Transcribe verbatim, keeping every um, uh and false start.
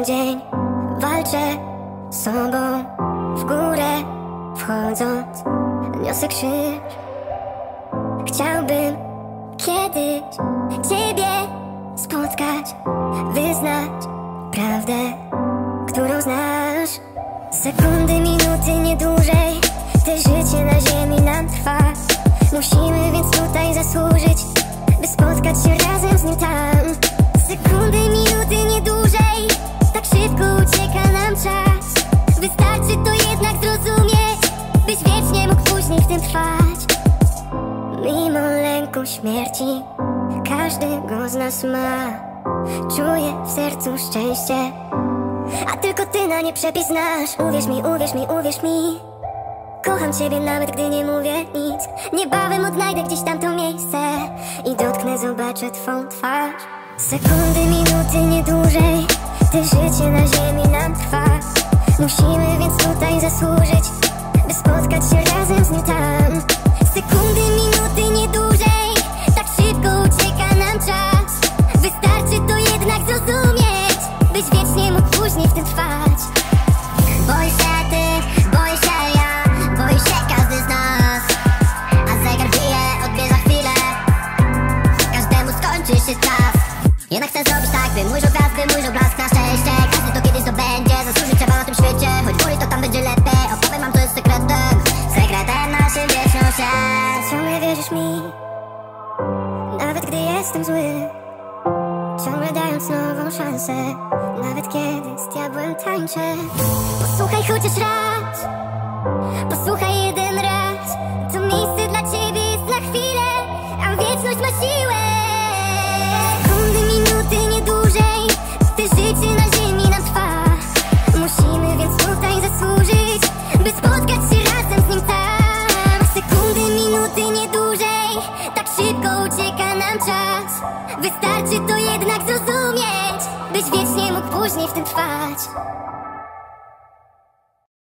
dzień walczę z sobą, w górę wchodząc niosę krzyż. Chciałbym kiedyś Ciebie spotkać, wyznać prawdę, którą znasz. Sekundy, minuty, nie dłużej, te życie na ziemi nam trwa. Musimy więc tutaj zasłużyć, by spotkać się razem z nim tam. Sekundy, minuty, nie dłużej, tak szybko ucieka nam czas. Wystarczy to jednak zrozumieć, byś wiecznie mógł później w tym trwać. Mimo lęku śmierci, każdy go z nas ma. Czuję w sercu szczęście, a tylko ty na nie przepis znasz. Uwierz mi, uwierz mi, uwierz mi, kocham ciebie nawet gdy nie mówię nic. Niebawem odnajdę gdzieś tam to miejsce i dotknę, zobaczę twą twarz. Sekundy, minuty, nie dłużej, te życie na ziemi nam trwa. Musimy więc tutaj zasłużyć, by spotkać się razem z nim tam. Sekundy, minuty, nie dłużej, tak szybko ucieka nam czas. Wystarczy to jednak zrozumieć, byś wiecznie mógł później w tym trwać. Boisz się ty, boisz się ja, boi się każdy z nas. A zegar bije, odbierze chwilę, każdemu skończy się czas. Jednak chcę zrobić tak, by mój żołd gwiazdy, mój żołd blask na szczęście. Każdy to kiedyś zdobędzie, zasłużyć trzeba na tym świecie. Choć boli, to tam będzie lepiej, opowiem wam, co jest sekretem. Sekretem naszym wieczną się. Ciągle wierzysz mi, nawet gdy jestem zły, ciągle dając nową szansę, nawet kiedy z diabłem tańczę. Posłuchaj chociaż raz, posłuchaj jeden raz. To miejsce dla ciebie jest na chwilę, a wieczność ma siłę. Sekundy, minuty, nie dłużej, te życie na ziemi nam trwa. Musimy więc tutaj zasłużyć, by spotkać się razem z nim tam. Sekundy, minuty, nie dłużej, tak szybko ucieka nam czas. Wystarczy to jednak zrozumieć, byś wiecznie mógł później w tym trwać.